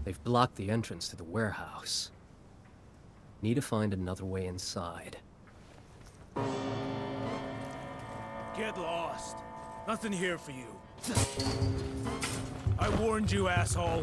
They've blocked the entrance to the warehouse. Need to find another way inside. Get lost. Nothing here for you. I warned you, asshole.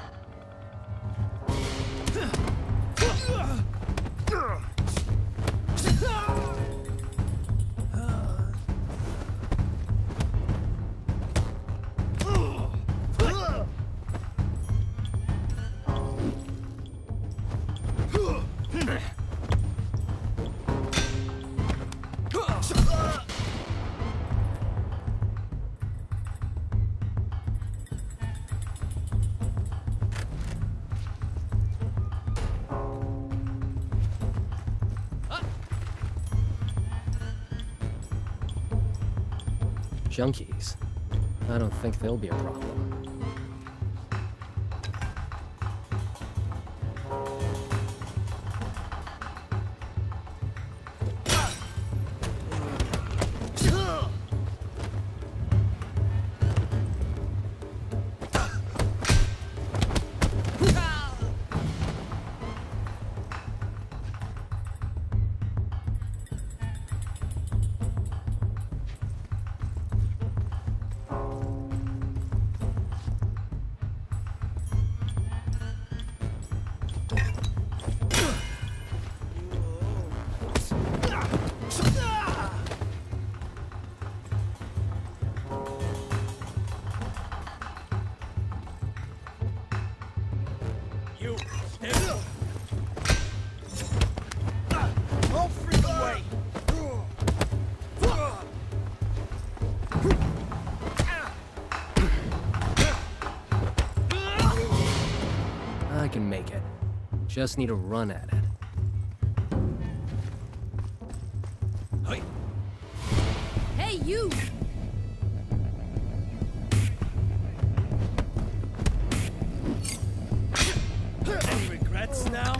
Junkies. I don't think they'll be a problem. I can make it. Just need to run at it. Hey, you! Any regrets now?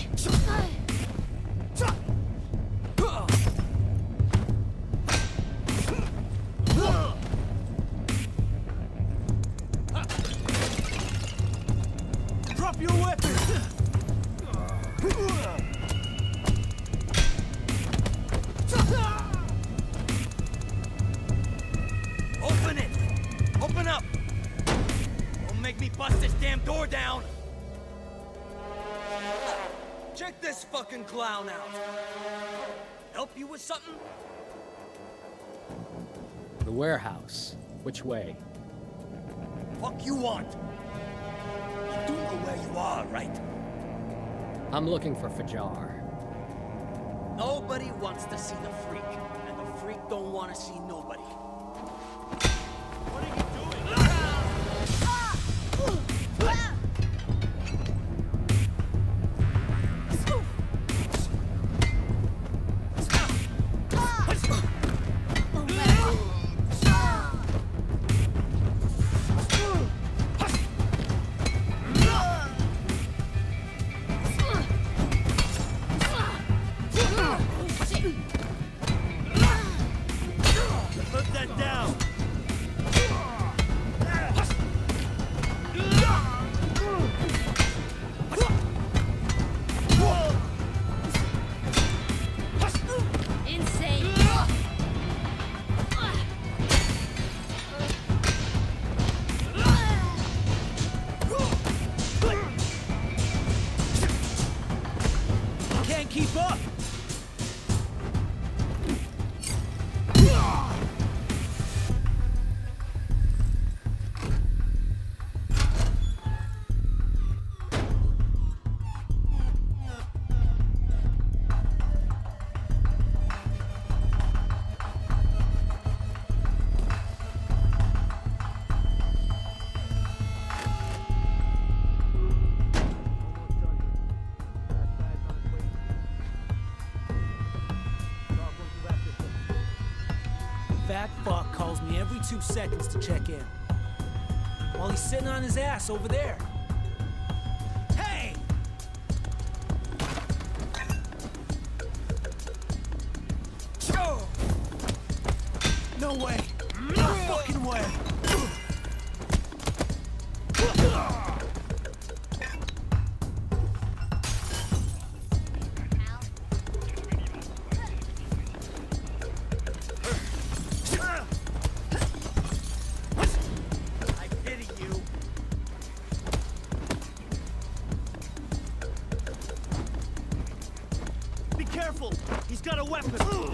Drop your weapon! Open it! Open up! Don't make me bust this damn door down! Check this fucking clown out! Help you with something? The warehouse. Which way? Fuck you want? You do know where you are, right? I'm looking for Fajar. Nobody wants to see the freak, and the freak don't want to see nobody. What are you doing? Put that down! Insane! Can't keep up! Fat fuck calls me every 2 seconds to check in. While he's sitting on his ass over there. Hey! No way! No fucking way! He's got a weapon!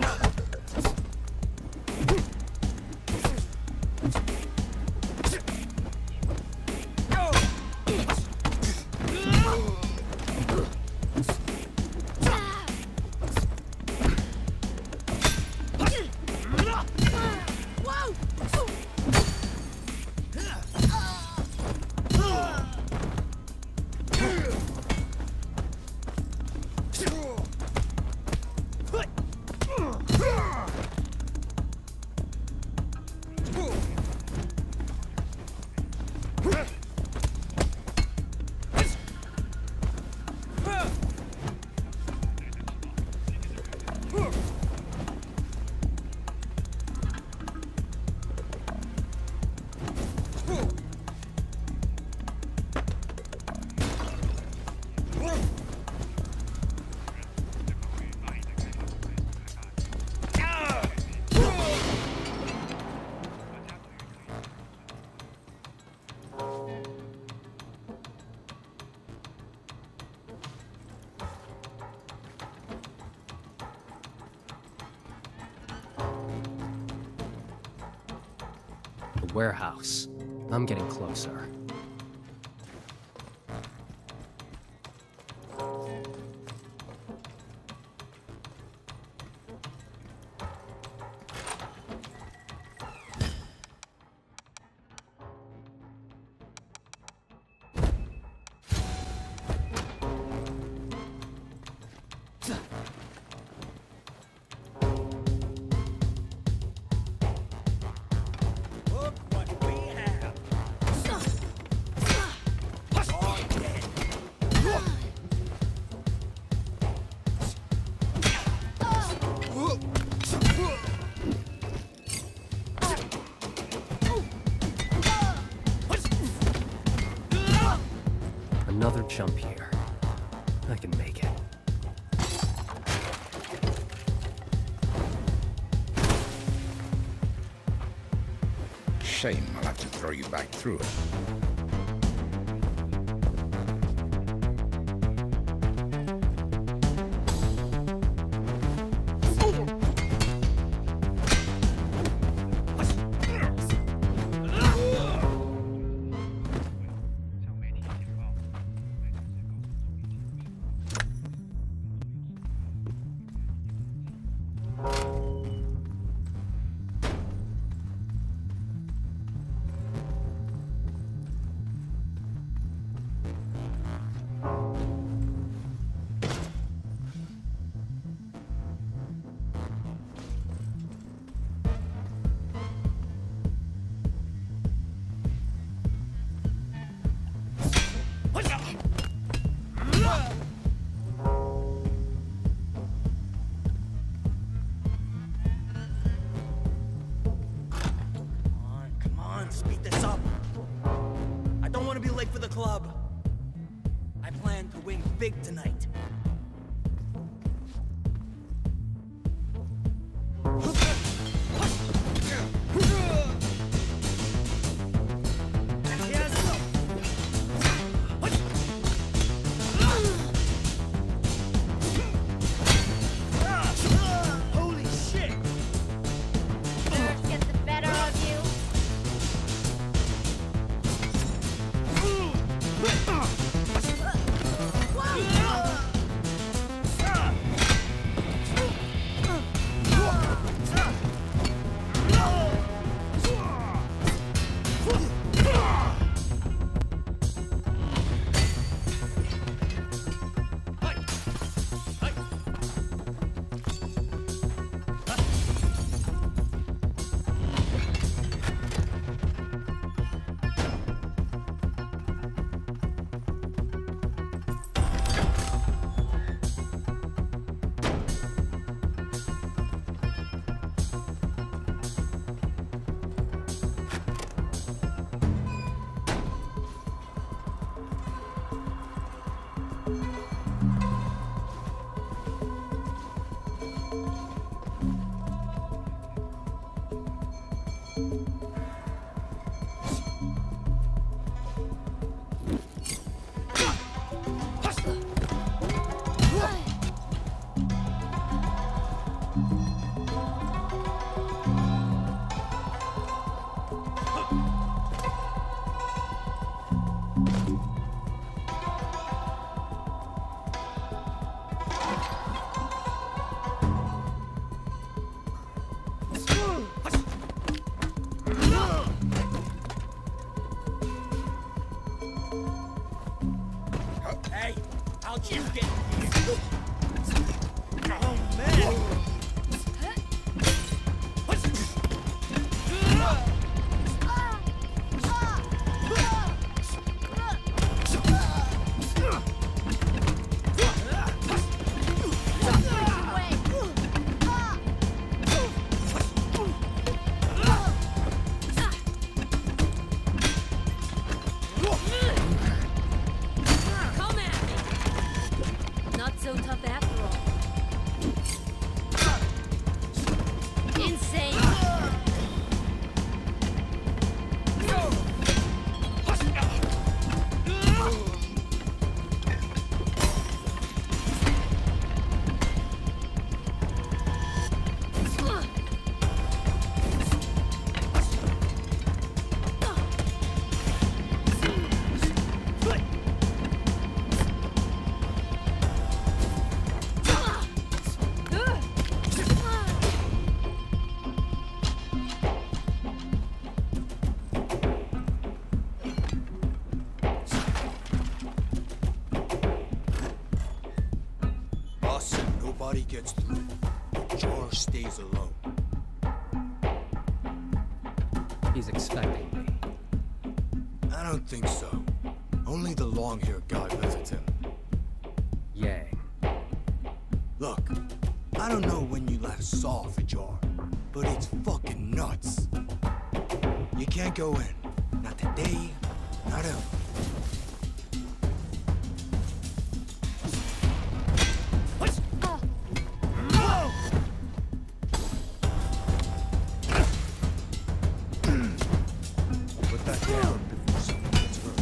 The warehouse. I'm getting closer. Look what we have! All dead. Another jump here. I can make it. Shame I'll have to throw you back through it. Come on, speed this up. I don't want to be late for the club. I plan to win big tonight. Holy shit! Nerves get the better of you. Whoa! you get here? Oh, man! Come at me! Not so tough after all. Insane! Boss said nobody gets through. Jar stays alone. He's expecting me. I don't think so. Only the long-haired guy visits him. Yang. Look, I don't know when you last saw Fajar, but it's fucking nuts. You can't go in. Not today, not ever. Put that down before someone gets hurt.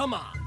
Come on!